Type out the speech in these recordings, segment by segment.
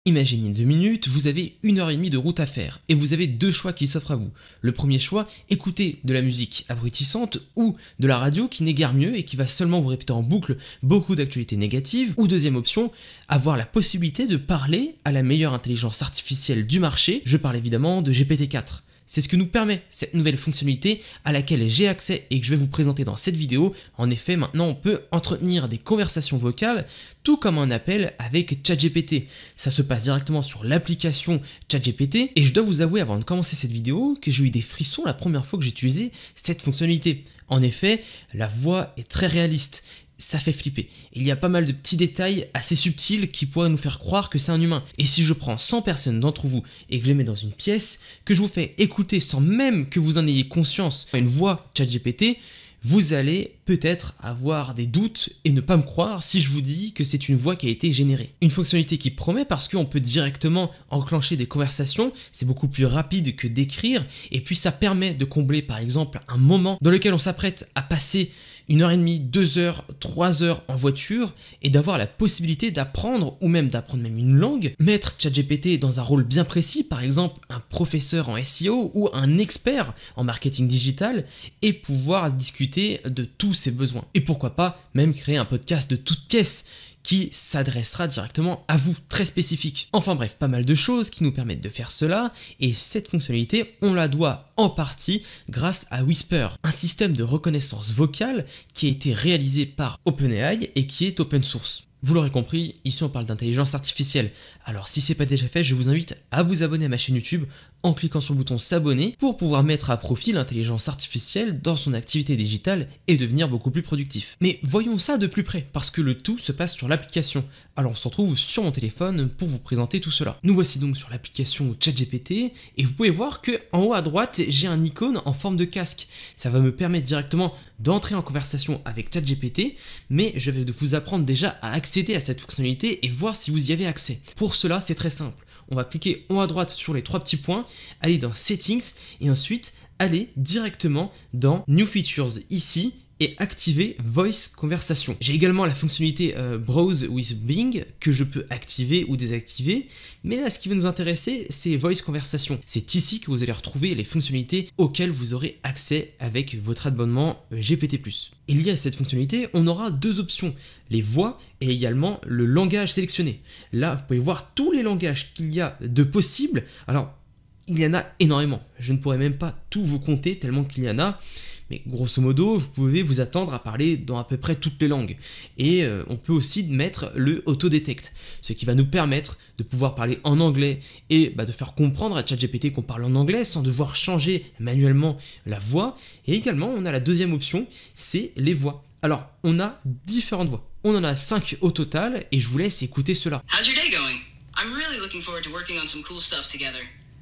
Imaginez 2 minutes, vous avez 1h30 de route à faire et vous avez deux choix qui s'offrent à vous. Le premier choix, écouter de la musique abrutissante ou de la radio qui n'est guère mieux et qui va seulement vous répéter en boucle beaucoup d'actualités négatives. Ou deuxième option, avoir la possibilité de parler à la meilleure intelligence artificielle du marché. Je parle évidemment de GPT-4. C'est ce que nous permet cette nouvelle fonctionnalité à laquelle j'ai accès et que je vais vous présenter dans cette vidéo. En effet, maintenant on peut entretenir des conversations vocales tout comme un appel avec ChatGPT. Ça se passe directement sur l'application ChatGPT et je dois vous avouer avant de commencer cette vidéo que j'ai eu des frissons la première fois que j'ai utilisé cette fonctionnalité. En effet, la voix est très réaliste. Ça fait flipper. Il y a pas mal de petits détails assez subtils qui pourraient nous faire croire que c'est un humain. Et si je prends 100 personnes d'entre vous et que je les mets dans une pièce, que je vous fais écouter sans même que vous en ayez conscience une voix ChatGPT, vous allez peut-être avoir des doutes et ne pas me croire si je vous dis que c'est une voix qui a été générée. Une fonctionnalité qui promet parce qu'on peut directement enclencher des conversations, c'est beaucoup plus rapide que d'écrire, et puis ça permet de combler par exemple un moment dans lequel on s'apprête à passer 1h30, 2h, 3h en voiture et d'avoir la possibilité d'apprendre ou même d'apprendre même une langue, mettre ChatGPT dans un rôle bien précis, par exemple un professeur en SEO ou un expert en marketing digital et pouvoir discuter de tous ses besoins. Et pourquoi pas même créer un podcast de toutes pièces qui s'adressera directement à vous, très spécifique. Enfin bref, pas mal de choses qui nous permettent de faire cela, et cette fonctionnalité, on la doit en partie grâce à Whisper, un système de reconnaissance vocale qui a été réalisé par OpenAI et qui est open source. Vous l'aurez compris, ici on parle d'intelligence artificielle. Alors si c'est pas déjà fait, je vous invite à vous abonner à ma chaîne YouTube en cliquant sur le bouton s'abonner pour pouvoir mettre à profit l'intelligence artificielle dans son activité digitale et devenir beaucoup plus productif. Mais voyons ça de plus près parce que le tout se passe sur l'application. Alors on se retrouve sur mon téléphone pour vous présenter tout cela. Nous voici donc sur l'application ChatGPT et vous pouvez voir que en haut à droite, j'ai un icône en forme de casque. Ça va me permettre directement d'entrer en conversation avec ChatGPT, mais je vais vous apprendre déjà à accéder à cette fonctionnalité et voir si vous y avez accès. Pour cela, c'est très simple. On va cliquer en haut à droite sur les trois petits points, aller dans Settings et ensuite aller directement dans New Features ici et activer Voice Conversation. J'ai également la fonctionnalité Browse with Bing que je peux activer ou désactiver, mais là ce qui va nous intéresser c'est Voice Conversation. C'est ici que vous allez retrouver les fonctionnalités auxquelles vous aurez accès avec votre abonnement GPT+. Et lié à cette fonctionnalité, on aura deux options, les voix et également le langage sélectionné. Là vous pouvez voir tous les langages qu'il y a de possibles. Alors il y en a énormément, je ne pourrais même pas tout vous compter tellement qu'il y en a. Mais grosso modo, vous pouvez vous attendre à parler dans à peu près toutes les langues. Et on peut aussi mettre le auto-detect, ce qui va nous permettre de pouvoir parler en anglais et de faire comprendre à ChatGPT qu'on parle en anglais sans devoir changer manuellement la voix. Et également, on a la deuxième option, c'est les voix. Alors, on a différentes voix. On en a 5 au total et je vous laisse écouter cela. How's your day going? I'm really looking forward to working on some cool stuff together.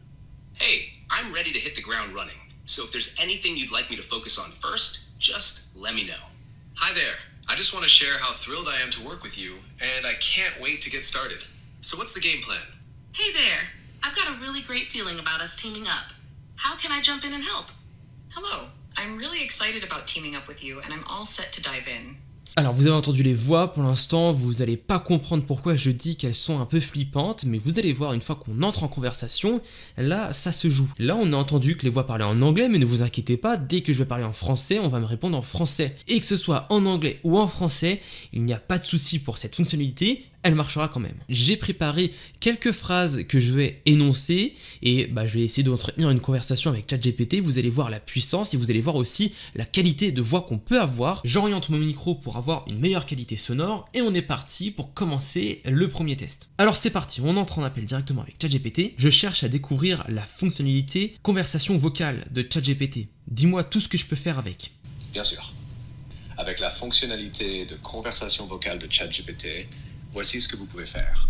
Hey, I'm ready to hit the ground running. So if there's anything you'd like me to focus on first, just let me know. Hi there. I just want to share how thrilled I am to work with you, and I can't wait to get started. So what's the game plan? Hey there. I've got a really great feeling about us teaming up. How can I jump in and help? Hello. I'm really excited about teaming up with you, and I'm all set to dive in. Alors vous avez entendu les voix, pour l'instant vous n'allez pas comprendre pourquoi je dis qu'elles sont un peu flippantes, mais vous allez voir une fois qu'on entre en conversation, là ça se joue. Là on a entendu que les voix parlaient en anglais, mais ne vous inquiétez pas, dès que je vais parler en français, on va me répondre en français. Et que ce soit en anglais ou en français, il n'y a pas de souci pour cette fonctionnalité, elle marchera quand même. J'ai préparé quelques phrases que je vais énoncer et je vais essayer d'entretenir une conversation avec ChatGPT. Vous allez voir la puissance et vous allez voir aussi la qualité de voix qu'on peut avoir. J'oriente mon micro pour avoir une meilleure qualité sonore et on est parti pour commencer le premier test. Alors c'est parti, on entre en appel directement avec ChatGPT. Je cherche à découvrir la fonctionnalité conversation vocale de ChatGPT. Dis-moi tout ce que je peux faire avec. Bien sûr. Avec la fonctionnalité de conversation vocale de ChatGPT, voici ce que vous pouvez faire.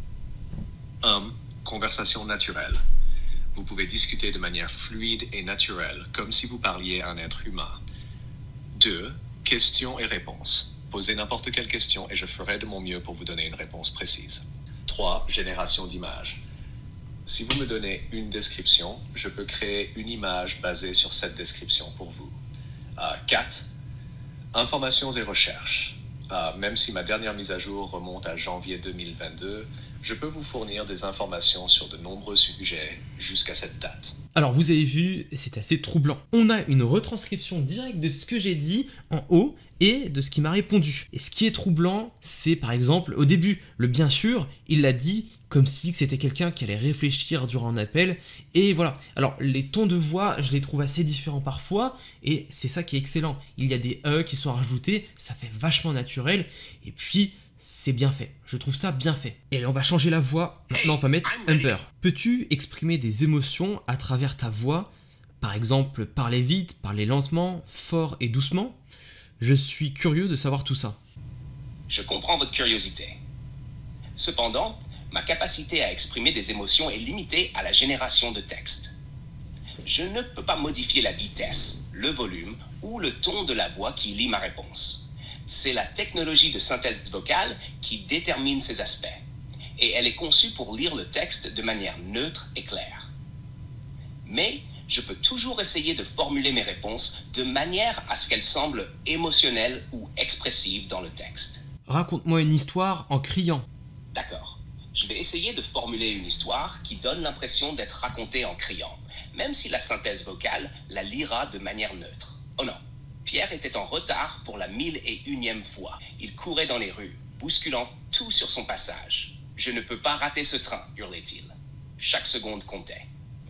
1. Conversation naturelle. Vous pouvez discuter de manière fluide et naturelle, comme si vous parliez à un être humain. 2. Questions et réponses. Posez n'importe quelle question et je ferai de mon mieux pour vous donner une réponse précise. 3. Génération d'images. Si vous me donnez une description, je peux créer une image basée sur cette description pour vous. 4. Informations et recherches. Même si ma dernière mise à jour remonte à janvier 2022, Je peux vous fournir des informations sur de nombreux sujets jusqu'à cette date. Alors vous avez vu, c'est assez troublant. On a une retranscription directe de ce que j'ai dit en haut et de ce qu'il m'a répondu. Et ce qui est troublant, c'est par exemple, au début, le bien sûr, il l'a dit comme si c'était quelqu'un qui allait réfléchir durant un appel, et voilà. Alors les tons de voix, je les trouve assez différents parfois, et c'est ça qui est excellent. Il y a des E qui sont rajoutés, ça fait vachement naturel, et puis c'est bien fait, je trouve ça bien fait. Et allez, on va changer la voix, maintenant on va mettre Amber. Peux-tu exprimer des émotions à travers ta voix? Par exemple, parler vite, parler lentement, fort et doucement? Je suis curieux de savoir tout ça. Je comprends votre curiosité. Cependant, ma capacité à exprimer des émotions est limitée à la génération de texte. Je ne peux pas modifier la vitesse, le volume ou le ton de la voix qui lit ma réponse. C'est la technologie de synthèse vocale qui détermine ces aspects, et elle est conçue pour lire le texte de manière neutre et claire. Mais je peux toujours essayer de formuler mes réponses de manière à ce qu'elles semblent émotionnelles ou expressives dans le texte. Raconte-moi une histoire en criant. D'accord. Je vais essayer de formuler une histoire qui donne l'impression d'être racontée en criant, même si la synthèse vocale la lira de manière neutre. Oh non. Pierre était en retard pour la 1001e fois. Il courait dans les rues, bousculant tout sur son passage. « Je ne peux pas rater ce train », hurlait-il. Chaque seconde comptait.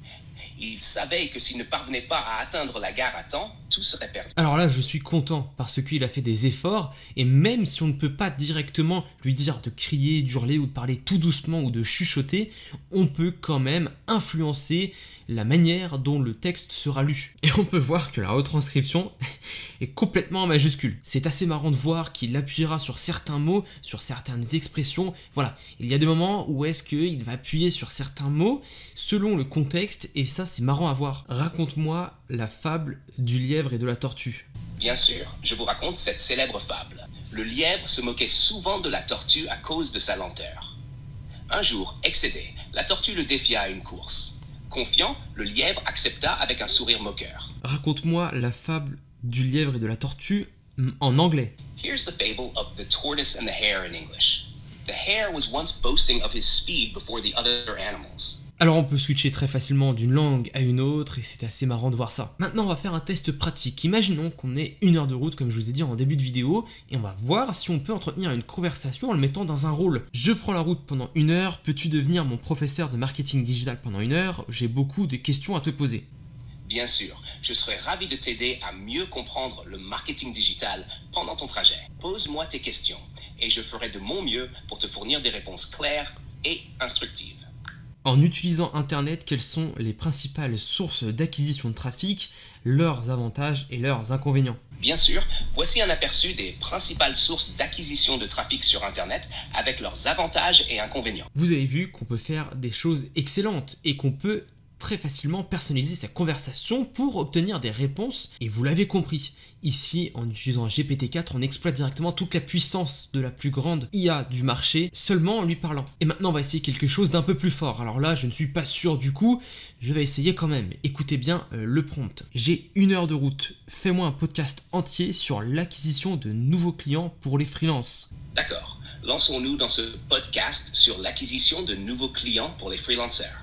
Il savait que s'il ne parvenait pas à atteindre la gare à temps, tout serait perdu. Alors là, je suis content parce qu'il a fait des efforts, et même si on ne peut pas directement lui dire de crier, d'hurler ou de parler tout doucement ou de chuchoter, on peut quand même influencer la manière dont le texte sera lu. Et on peut voir que la retranscription est complètement en majuscule. C'est assez marrant de voir qu'il appuiera sur certains mots, sur certaines expressions. Voilà, il y a des moments où est-ce qu'il va appuyer sur certains mots selon le contexte, et ça c'est marrant à voir. Raconte-moi la fable du lièvre et de la tortue. Bien sûr, je vous raconte cette célèbre fable. Le lièvre se moquait souvent de la tortue à cause de sa lenteur. Un jour, excédé, la tortue le défia à une course. Confiant, le lièvre accepta avec un sourire moqueur. Raconte-moi la fable du lièvre et de la tortue en anglais. Here's the fable of the tortoise and the hare in English. The hare was once boasting of his speed before the other animals. Alors on peut switcher très facilement d'une langue à une autre, et c'est assez marrant de voir ça. Maintenant on va faire un test pratique. Imaginons qu'on ait 1 heure de route comme je vous ai dit en début de vidéo, et on va voir si on peut entretenir une conversation en le mettant dans un rôle. Je prends la route pendant 1 heure, peux-tu devenir mon professeur de marketing digital pendant 1 heure? J'ai beaucoup de questions à te poser. Bien sûr, je serais ravi de t'aider à mieux comprendre le marketing digital pendant ton trajet. Pose-moi tes questions, et je ferai de mon mieux pour te fournir des réponses claires et instructives. En utilisant Internet, quelles sont les principales sources d'acquisition de trafic, leurs avantages et leurs inconvénients? Bien sûr, voici un aperçu des principales sources d'acquisition de trafic sur Internet avec leurs avantages et inconvénients. Vous avez vu qu'on peut faire des choses excellentes et qu'on peut très facilement personnaliser sa conversation pour obtenir des réponses, et vous l'avez compris, ici en utilisant GPT-4 on exploite directement toute la puissance de la plus grande IA du marché seulement en lui parlant. Et maintenant on va essayer quelque chose d'un peu plus fort. Alors là je ne suis pas sûr du coup, je vais essayer quand même. Écoutez bien le prompt. J'ai 1 heure de route, fais-moi un podcast entier sur l'acquisition de nouveaux clients pour les freelances. D'accord, lançons-nous dans ce podcast sur l'acquisition de nouveaux clients pour les freelancers.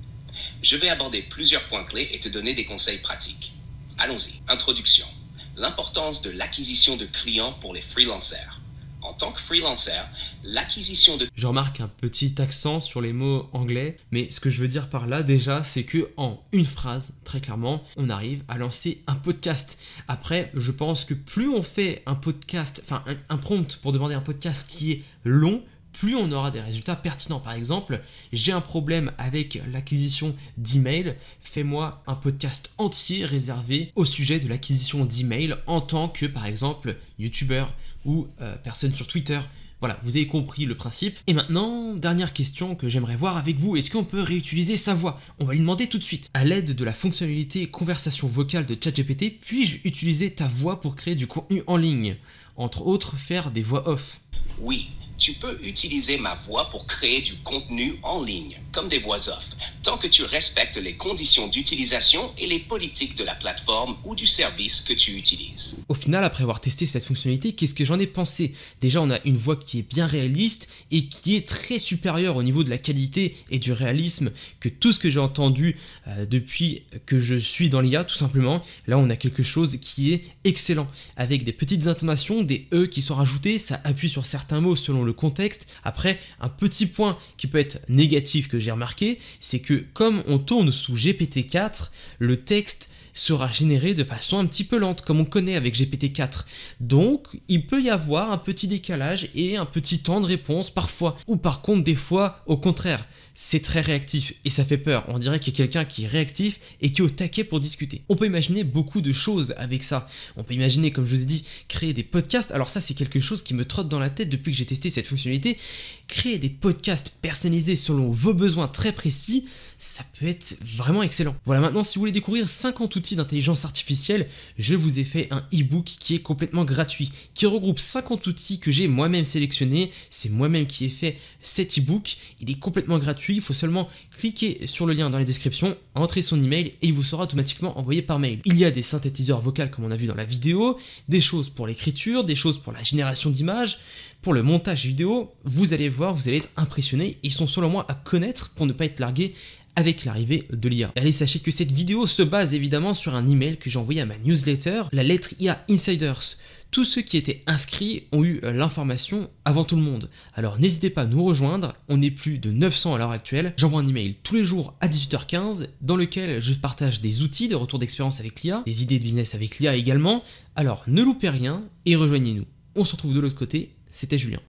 Je vais aborder plusieurs points clés et te donner des conseils pratiques. Allons-y. Introduction. L'importance de l'acquisition de clients pour les freelancers. En tant que freelancer, l'acquisition de... Je remarque un petit accent sur les mots anglais, mais ce que je veux dire par là déjà, c'est que en une phrase, très clairement, on arrive à lancer un podcast. Après, je pense que plus on fait un podcast, enfin un prompt pour demander un podcast qui est long, plus on aura des résultats pertinents. Par exemple, j'ai un problème avec l'acquisition d'emails, fais-moi un podcast entier réservé au sujet de l'acquisition d'emails en tant que, par exemple, youtubeur ou personne sur Twitter. Voilà, vous avez compris le principe. Et maintenant, dernière question que j'aimerais voir avec vous, est-ce qu'on peut réutiliser sa voix? On va lui demander tout de suite. À l'aide de la fonctionnalité conversation vocale de ChatGPT, puis-je utiliser ta voix pour créer du contenu en ligne? Entre autres, faire des voix off. Oui. Tu peux utiliser ma voix pour créer du contenu en ligne, comme des voix off. tant que tu respectes les conditions d'utilisation et les politiques de la plateforme ou du service que tu utilises. Au final, après avoir testé cette fonctionnalité, qu'est-ce que j'en ai pensé? Déjà, on a une voix qui est bien réaliste et qui est très supérieure au niveau de la qualité et du réalisme que tout ce que j'ai entendu depuis que je suis dans l'IA, tout simplement. Là, on a quelque chose qui est excellent, avec des petites intonations, des E qui sont rajoutés, ça appuie sur certains mots selon le contexte. Après, un petit point qui peut être négatif que j'ai remarqué, c'est que comme on tourne sous GPT-4, le texte sera généré de façon un petit peu lente, comme on connaît avec GPT-4. Donc, il peut y avoir un petit décalage et un petit temps de réponse parfois. Ou par contre, des fois, au contraire, c'est très réactif et ça fait peur. On dirait qu'il y a quelqu'un qui est réactif et qui est au taquet pour discuter. On peut imaginer beaucoup de choses avec ça. On peut imaginer, comme je vous ai dit, créer des podcasts. Alors ça, c'est quelque chose qui me trotte dans la tête depuis que j'ai testé cette fonctionnalité. Créer des podcasts personnalisés selon vos besoins très précis, ça peut être vraiment excellent. Voilà, maintenant, si vous voulez découvrir 50 outils d'intelligence artificielle, je vous ai fait un e-book qui est complètement gratuit, qui regroupe 50 outils que j'ai moi-même sélectionnés. C'est moi-même qui ai fait cet e-book. Il est complètement gratuit. Il faut seulement cliquer sur le lien dans la description, entrer son email et il vous sera automatiquement envoyé par mail. Il y a des synthétiseurs vocaux comme on a vu dans la vidéo, des choses pour l'écriture, des choses pour la génération d'images, pour le montage vidéo. Vous allez voir, vous allez être impressionné. Ils sont selon moi à connaître pour ne pas être largués avec l'arrivée de l'IA. Allez, sachez que cette vidéo se base évidemment sur un email que j'ai envoyé à ma newsletter, la lettre IA Insiders. Tous ceux qui étaient inscrits ont eu l'information avant tout le monde. Alors n'hésitez pas à nous rejoindre, on est plus de 900 à l'heure actuelle. J'envoie un email tous les jours à 18h15 dans lequel je partage des outils, des retours d'expérience avec l'IA, des idées de business avec l'IA également. Alors ne loupez rien et rejoignez-nous. On se retrouve de l'autre côté, c'était Julien.